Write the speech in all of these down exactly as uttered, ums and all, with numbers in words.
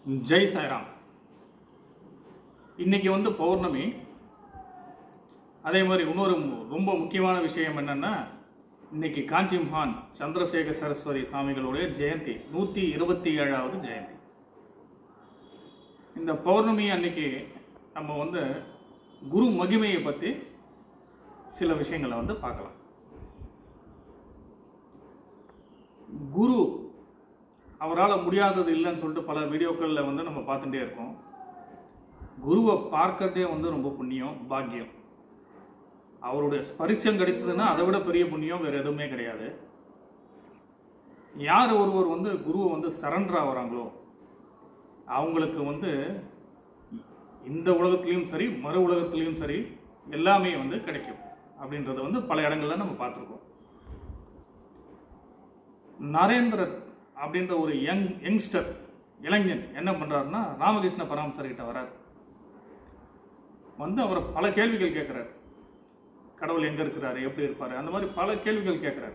जय साईराम। इन्नैक्कु वंदु पौर्णमी அதே மாதிரி இன்னொரு ரொம்ப முக்கியமான விஷயம் என்னன்னா இன்னைக்கு காஞ்சி மகான் சந்திரசேகர சரஸ்வதி சுவாமிகளுடைய ஜெயந்தி நூற்றி இருபத்தி ஏழாவது ஜெயந்தி. இந்த பௌர்ணமி அன்னைக்கு நம்ம வந்து குரு மகிமையை பற்றி சில விஷயங்களை வந்து பார்க்கலாம். குரு அவரால் முடியாதது இல்லைன்னு சொல்லிட்டு பல வீடியோக்களில் வந்து நம்ம பார்த்துட்டே இருக்கோம். குருவை பார்க்கறதே வந்து ரொம்ப புண்ணியம், பாக்கியம். அவருடைய ஸ்பரிசம் கிடைச்சதுன்னா அதை விட பெரிய புண்ணியம் வேறு எதுவுமே கிடையாது. யார் ஒருவர் வந்து குருவை வந்து சரண்டர் ஆகிறாங்களோ அவங்களுக்கு வந்து இந்த உலகத்துலேயும் சரி மறு உலகத்துலேயும் சரி எல்லாமே வந்து கிடைக்கும் அப்படின்றத வந்து பல இடங்களில் நம்ம பார்த்துருக்கோம். நரேந்திரன் அப்படின்ற ஒரு யங் யங்ஸ்டர் இளைஞன் என்ன பண்ணுறாருன்னா ராமகிருஷ்ண பரமஹம்சர்கிட்ட வரார். வந்து அவரை பல கேள்விகள் கேட்குறாரு. கடவுள் எங்கே இருக்கிறாரு, எப்படி இருப்பார், அந்த மாதிரி பல கேள்விகள் கேட்குறாரு.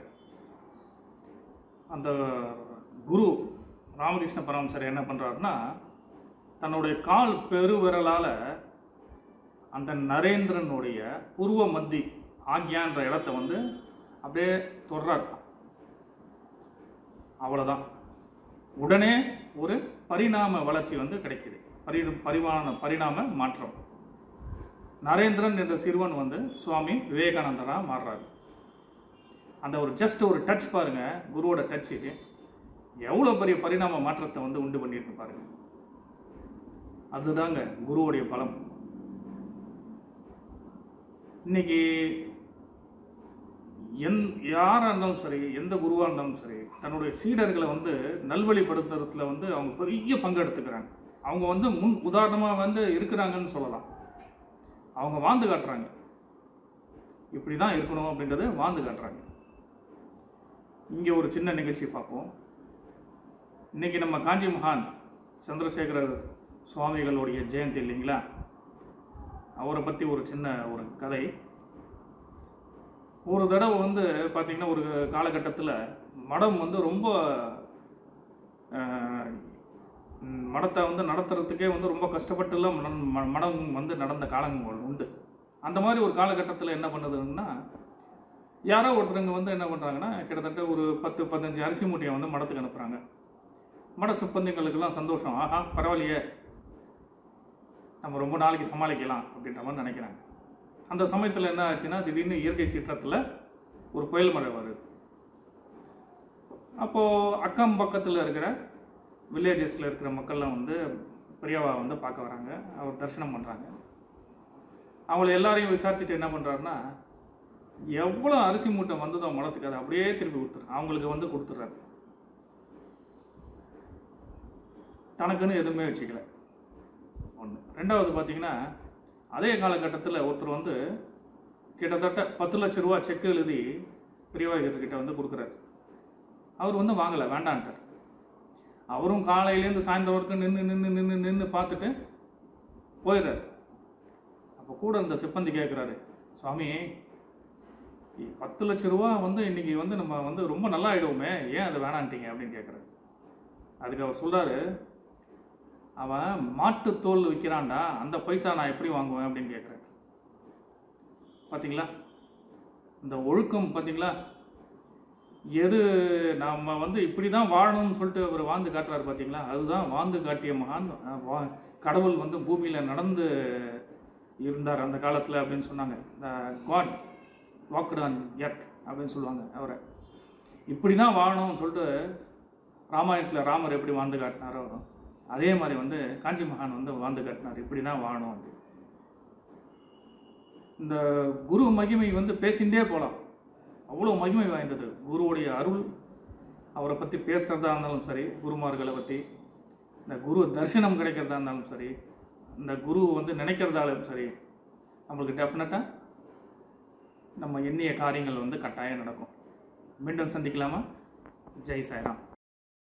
அந்த குரு ராமகிருஷ்ண பரமஹம்சர் என்ன பண்ணுறாருன்னா தன்னுடைய கால் பெருவிரலால் அந்த நரேந்திரனுடைய புருவ மத்தி ஆக்யான்ற இடத்த வந்து அப்படியே தொடுறார். அவ்வளோதான். உடனே ஒரு பரிணாம வளர்ச்சி வந்து கிடைக்குது. பரி பரிமாண பரிணாம மாற்றம். நரேந்திரன் என்ற சிறுவன் வந்து சுவாமி விவேகானந்தராக மாறுறாரு. அந்த ஒரு ஜஸ்ட் ஒரு டச் பாருங்கள், குருவோட டச்சு எவ்வளோ பெரிய பரிணாம மாற்றத்தை வந்து உண்டு பண்ணியிருக்கு பாருங்கள். அதுதாங்க குருவோடைய பலம். இன்னைக்கு எந் யாராக இருந்தாலும் சரி, எந்த குருவாக இருந்தாலும் சரி, தன்னுடைய சீடர்களை வந்து நல்வழிப்படுத்துறதுல வந்து அவங்க பெரிய பங்கு எடுத்துக்கிறாங்க. அவங்க வந்து முன் உதாரணமாக வந்து இருக்கிறாங்கன்னு சொல்லலாம். அவங்க வாழ்ந்து காட்டுறாங்க. இப்படி தான் இருக்கணும் அப்படின்றத வாழ்ந்து காட்டுறாங்க. இங்கே ஒரு சின்ன நிகழ்ச்சி பார்ப்போம். இன்றைக்கி நம்ம காஞ்சி மகான் சந்திரசேகர சுவாமிகளுடைய ஜெயந்தி இல்லைங்களா? அவரை பற்றி ஒரு சின்ன ஒரு கதை. ஒரு தடவை வந்து பார்த்திங்கன்னா ஒரு காலகட்டத்தில் மடம் வந்து ரொம்ப மடத்தை வந்து நடத்துறதுக்கே வந்து ரொம்ப கஷ்டப்பட்டுலாம் மடம் வந்து நடந்த காலங்கள் உண்டு. அந்த மாதிரி ஒரு காலகட்டத்தில் என்ன பண்ணுதுன்னா யாரோ ஒருத்தருங்க வந்து என்ன பண்ணுறாங்கன்னா கிட்டத்தட்ட ஒரு பத்து பதினஞ்சு அரிசி மூட்டையை வந்து மடத்துக்கு அனுப்புகிறாங்க. மட சிப்பந்திகளுக்கெல்லாம் சந்தோஷம், ஆஹா பரவாயில்லையே நம்ம ரொம்ப நாளைக்கு சமாளிக்கலாம் அப்படின்ற மாதிரி நினைக்கிறாங்க. அந்த சமயத்தில் என்ன ஆச்சுன்னா திடீர்னு இயற்கை சீற்றத்தில் ஒரு புயல் மழை வருது. அப்போது அக்கம் பக்கத்தில் இருக்கிற வில்லேஜஸில் இருக்கிற மக்கள்லாம் வந்து பெரியவா வந்து பார்க்க வராங்க. அவர் தரிசனம் பண்ணுறாங்க. அவங்கள எல்லாரையும் விசாரிச்சுட்டு என்ன பண்ணுறாருன்னா எவ்வளோ அரிசி மூட்டை வந்ததோ மடத்துக்கு அதை அப்படியே திருப்பி கொடுத்துரு அவங்களுக்கு வந்து கொடுத்துட்றாரு. தனக்குன்னு எதுவுமே வச்சுக்கல. ஒன்று. ரெண்டாவது பார்த்திங்கன்னா அதே காலகட்டத்தில் ஒருத்தர் வந்து கிட்டத்தட்ட பத்து லட்ச ரூபா செக்கு எழுதி பெரியவாகிட்ட வந்து கொடுக்குறாரு. அவர் வந்து வாங்கலை, வேண்டான்ட்டார். அவரும் காலையிலேருந்து சாயந்தரம் வரைக்கும் நின்று நின்று நின்று நின்று பார்த்துட்டு போயிடுறாரு. அப்போ கூட இந்த சிப்பந்தி கேட்குறாரு, சுவாமி பத்து லட்ச ரூபா வந்து இன்றைக்கி வந்து நம்ம வந்து ரொம்ப நல்லா ஆகிடுவோமே, ஏன் அதை வேணான்ட்டீங்க அப்படின்னு கேட்குறாரு. அதுக்கு அவர் சொல்கிறாரு, அவன் மாட்டுத்தோல் விற்கிறான்டா, அந்த பைசா நான் எப்படி வாங்குவேன் அப்படின்னு கேட்குறாரு. பார்த்தீங்களா இந்த ஒழுக்கம்? பார்த்தீங்களா எது நம்ம வந்து இப்படி தான் வாழணும்னு சொல்லிட்டு அவர் வாழ்ந்து காட்டுறாரு. பார்த்தீங்களா அதுதான் வாழ்ந்து காட்டிய மகான். கடவுள் வந்து பூமியில் நடந்து இருந்தார் அந்த காலத்தில் அப்படின்னு சொன்னாங்க. The god walked on earth அப்படின்னு சொல்லுவாங்க அவரை. இப்படி தான் வாழணும்னு சொல்லிட்டு ராமாயணத்தில் ராமர் எப்படி வாழ்ந்து காட்டினாரோ அதே மாதிரி வந்து காஞ்சி மகான் வந்து வாழ்ந்து காட்டினார். இப்படி தான் வாழணும் அப்படி. இந்த குரு மகிமை வந்து பேசிகிட்டே போகலாம். அவ்வளோ மகிமை வாய்ந்தது குருவுடைய அருள். அவரை பற்றி பேசுகிறதா இருந்தாலும் சரி, குருமார்களை பற்றி, இந்த குரு தரிசனம் கிடைக்கிறதா இருந்தாலும் சரி, இந்த குரு வந்து நினைக்கிறதாலும் சரி, நம்மளுக்கு டெஃபினட்டாக நம்ம எண்ணிய காரியங்கள் வந்து கட்டாயம் நடக்கும். மீண்டும் சந்திக்கலாமா? ஜெய் சாய்ராம்.